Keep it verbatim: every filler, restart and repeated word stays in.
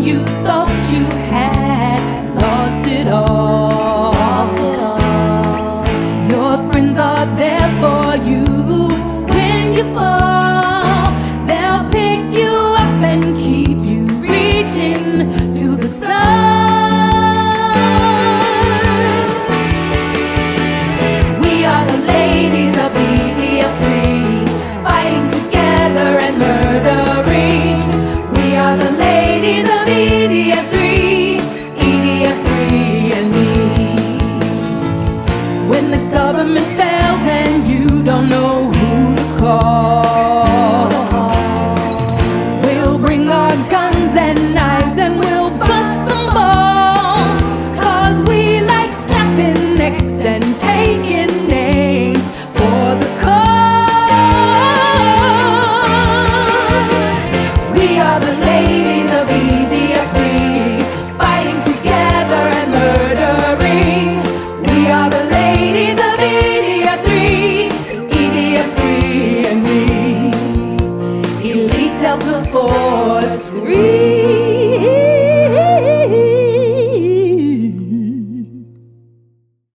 you thought you had lost it all. Lost it all. Your friends are there for you when you fall. They'll pick you up and keep you reaching to the stars. We are the ladies of E D F three, fighting together and murdering. We are the ladies of E D F three, E D F three and me. When the government fails and you don't know who to call, we'll bring our guns and knives and we'll bust some balls. Cause we like snapping necks and taking names for the cause. We are the ladies of E D F three, fighting together and murdering. We are the ladies of E D F three, E D F three and me. Elite Delta Force three.